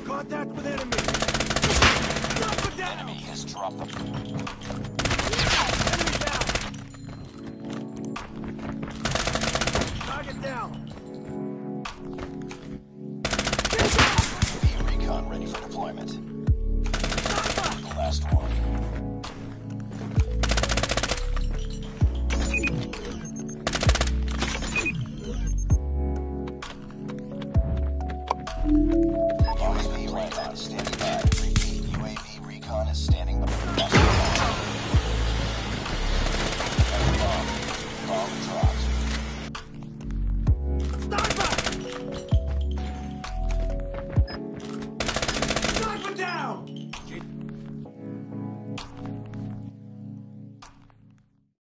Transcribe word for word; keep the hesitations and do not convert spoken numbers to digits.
Contact with enemy. Drop it down. Enemy has dropped the... Enemy down. Target down. Recon ready for deployment.